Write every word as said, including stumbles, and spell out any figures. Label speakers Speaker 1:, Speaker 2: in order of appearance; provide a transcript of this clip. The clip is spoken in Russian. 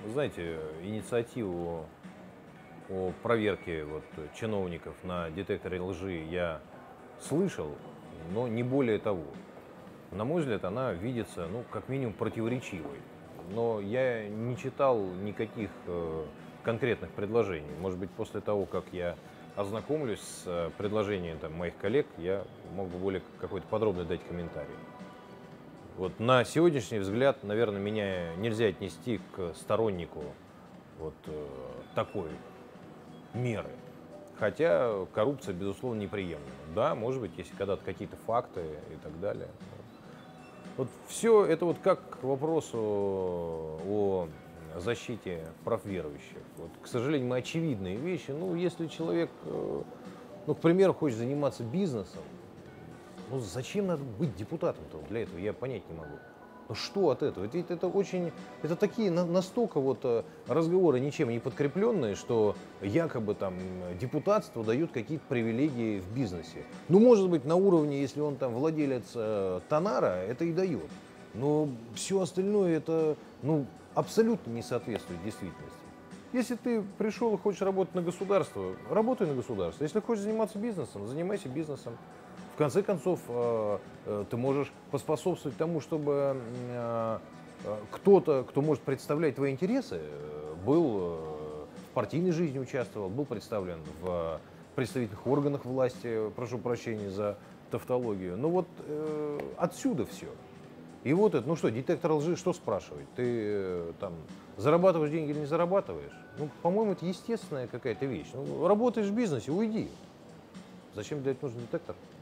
Speaker 1: Вы знаете, инициативу о проверке вот чиновников на детекторе лжи я слышал, но не более того. На мой взгляд, она видится, ну, как минимум, противоречивой. Но я не читал никаких э, конкретных предложений. Может быть, после того, как я ознакомлюсь с э, предложением там, моих коллег, я мог бы более какой-то подробный дать комментарий. Вот на сегодняшний взгляд, наверное, меня нельзя отнести к стороннику вот э, такой меры. Хотя коррупция, безусловно, неприемлема. Да, может быть, если когда-то какие-то факты и так далее. Вот все это вот как к вопросу о защите прав верующих. Вот, к сожалению, мы очевидные вещи. Ну, если человек, э, ну, к примеру, хочет заниматься бизнесом, ну зачем надо быть депутатом-то для этого, я понять не могу. Ну что от этого? Ведь это очень, это такие на- настолько вот э, разговоры ничем не подкрепленные, что якобы там м, депутатство дают какие-то привилегии в бизнесе. Ну, может быть, на уровне, если он там владелец э, Тонара, это и дает. Но все остальное это, ну, абсолютно не соответствует действительности. Если ты пришел и хочешь работать на государство, работай на государство. Если хочешь заниматься бизнесом, занимайся бизнесом. В конце концов, э, э, ты можешь поспособствовать тому, чтобы э, э, кто-то, кто может представлять твои интересы, э, был э, в партийной жизни участвовал, был представлен в представительных органах власти, прошу прощения за тавтологию. Ну вот э, отсюда все. И вот это, ну что, детектор лжи, что спрашивать? Ты э, там зарабатываешь деньги или не зарабатываешь? Ну, по-моему, это естественная какая-то вещь. Ну, работаешь в бизнесе, уйди. Зачем для этого нужен детектор?